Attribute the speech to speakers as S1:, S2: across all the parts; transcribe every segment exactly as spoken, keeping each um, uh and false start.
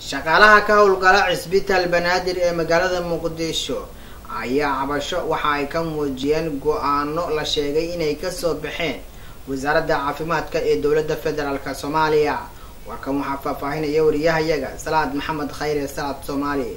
S1: shaqaalaha ka howlgala cisbitaal banaadir ee magaalada muqdisho ayaa cabasho waxa ay ka muujiyeen go'aano la sheegay inay ka soo baxeen wasaaradda caafimaadka ee dowladda federaalka Soomaaliya. warkan waxaa faahfaahinaya wariyahayaga Salaad Maxamed Khayre Salaad Soomaali.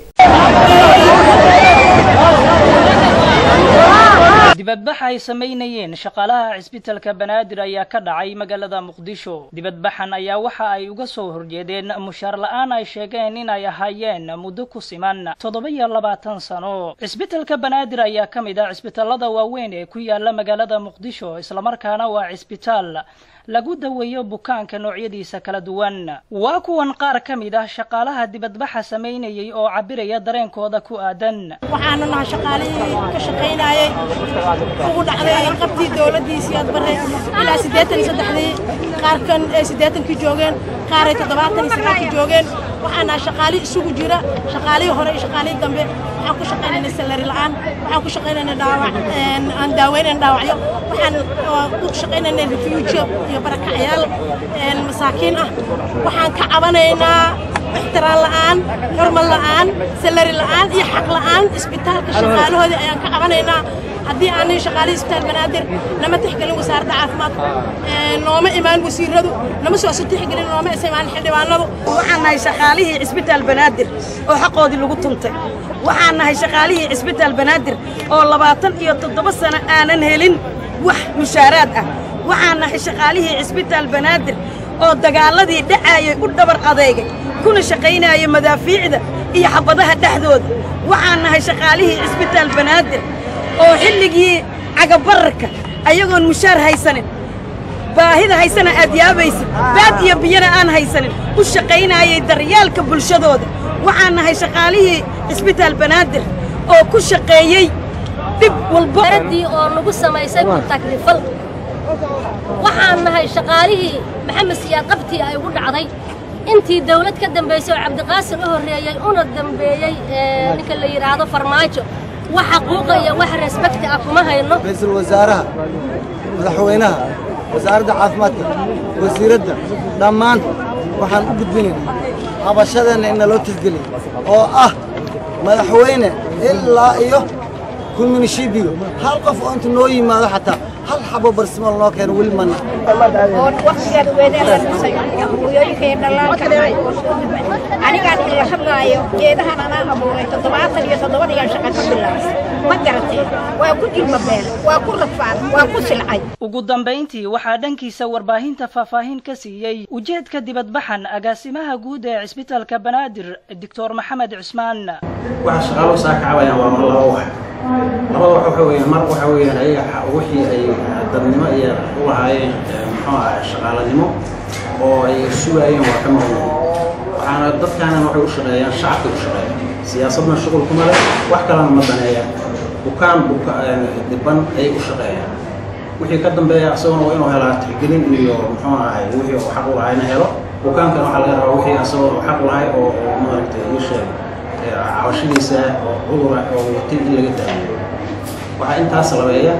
S2: dibadbaxa ay sameynayeen shaqaalaha cisbitaalka banaadir ayaa ka dhacay magaalada muqdisho. dibadbaxan ayaa waxa ay uga soo horjeedeen mushaar la'aan ay sheegeen in ay ahaayeen muddo ku siman toddoba iyo labaatan sano. cisbitaalka banaadir ayaa ka mid ah cisbitaalada waaweyn ee ku yaala magaalada muqdisho, isla markaana waa cisbitaal lagu daweeyo bukaanka noocyadiisa kala duwan. waa kuwan qaar ka mid ah shaqaalaha dibadbaxa sameynayay oo cabiraya dareenkooda ku aadan.
S3: waxaanu nahay shaqaalihii ka shaqaynayay ugu dhacday qabtii dawladdiisii aad baray ilaa siddeetan iyo saddexdii qaar kan ee siddeetan ki joogeen qaar ay toddobaatan iyo sagaal ki joogeen. waxaan nahay shaqaali isugu jira shaqaalihii hore iyo shaqaalihii dambe. waxaan ku shaqaynaynay salari la'aan, waxaan ku shaqaynaynay dhaawac aan daaweynayn dhaawacyo, waxaan ku shaqaynaynay refugee iyo barakacayaal masaakiin ah. waxaan ka cabanaynaa ixtiraam la'aan, xurmad la'aan, salari la'aan iyo xaq la'aan isbitaalka shaqaalahoodii ayaan ka cabanaynaa. haddii aanay shaqaalihii isbitaal banaadir nama tixgelin wasaaradda caafimaadka, nooma imaan wasiiradu, nama soo soo tixgelin, nooma imaan xildhibaanadu.
S4: waxaan nahay shaqaalihii isbitaal banaadir oo xaqoodii lagu tuntay. waxaan nahay shaqaalihii isbitaal banaadir oo labaatan iyo toddoba sano aanan helin wax mushaaraad ah. waxaan nahay shaqaalihii isbitaal banaadir oo dagaaladii dhacaayay u dhabar adeegay kuna shaqaynayay madaafiicda iyo xabadaha dhexdooda. waxaan nahay shaqaalihii isbitaal banaadir oo xilligii cagabararka ayagoon mushaar haysanin, baahida haysana aad yaabaysid, baad iyo biyana aan haysanin, u shaqaynayay daryaalka bulshadooda. waxaan nahay shaqaalihii isbitaal banaadir oo ku shaqeeyey dib walba
S5: aradii oo lagu samaysay ku takrifal. waxaan nahay shaqaalihii maxamed siyaad qabtii ay ugu dhacday intii dawlad ka dambeysay oo cabdiqaasim u horeeyay una dambeeyay ninka la yiraahdo farmaajo. wax xuquuqa iyo wax respect ah kuma hayno.
S6: ra'iisul wasaaraha, madaxweynaha, wasaaradda caafimaadka, wasiiradda dhammaan waxaan u gudbinaynaa cabashadeena in loo tixgeliyo oo ah madaxweyne ilaa iyo kulminishibiyo hal qof oo inta noo yimaado xataa hal xabo barsimal noo keeno weli mana
S7: oo waqtigeeda weedaan hooyooyinkay dhalaanka anigaan ila hadlaayo geedahan anaa abuuray toddobaatan iyo toddoba dhigan shaqo ka bilaabay. ma garatay waa ku jilma beel, waa ku rafaan, waa ku silcay.
S2: ugu dambeyntii waxaa dhankiisa warbaahinta faahfaahin ka siiyey ujeedka dibadbaxan agaasimaha guud ee cisbitaalka banaadir doctor maxamed cusmaan.
S8: waxa shaqaalo saaka cabayaan waa laba wax laba wax waxa weeyaan mar waxa weeyaan ayaga wixii ay dadnimo iyo u lahaayeen muxuu ahaa shaqaalanimo oo ay sugayeen waa ka maqan. waxaana dadkaana waxay u shaqeeyaan shacabka u shaqeeyaan siyaasadna shaqul kuma leh, wax kalena ma daneeyaan. bukaan bukaan diban ay u shaqeeyaan. wixii ka dambeeya asaguna waa inuu helaa tixgelin iyo muxuu ahaa wixii uu xaq u lahayna helo. bukaankana waxaa laga rabaa wixii asagoo xaq u lahay oo maaragtay ii sheeg cabashadiisa oo cudura oo wati in laga daaweeyo. waxaa intaas labeeya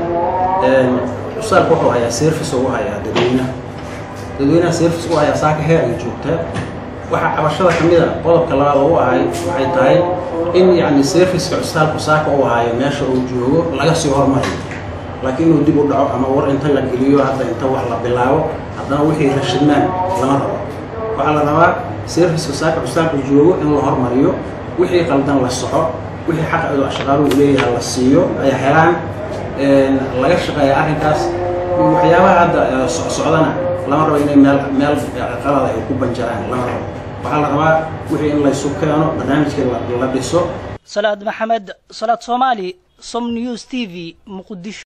S8: usaalka wuxuu hayaa service ugu hayaa dadweynaha dadweynaha service u hayaa saaka heer ay joogtaa. waxaa cabashada ka mid a qodobka labaad oo u ahay waxay tahay in yacni serviceka cusaalku saaka u hayo meesha uu joogo laga sii hormariyo, laakiin inuu dib u dhaco ama war inta la geliyo hadda inta wax la bilaabo haddana wixii rashidmaan lama rabo. waxaa la rabaa serviceka saaka cusaalku joogo in la hormariyo, wixii qaldan la soco, wixii xaq ah shaqaaluhu leeyahay la siiyo ay helaan, laga shaqeeyo arrinkaas. waxyaabaha hadda socdana lama rabo inay meel meel qalad ay ku banjaraan, lama rabo. waxaa la rabaa wixii in la isu keeno barnaamijka la dhiso.
S2: Salaad Maxamed, Salaad Soomaali, Som News T V, Muqdisho.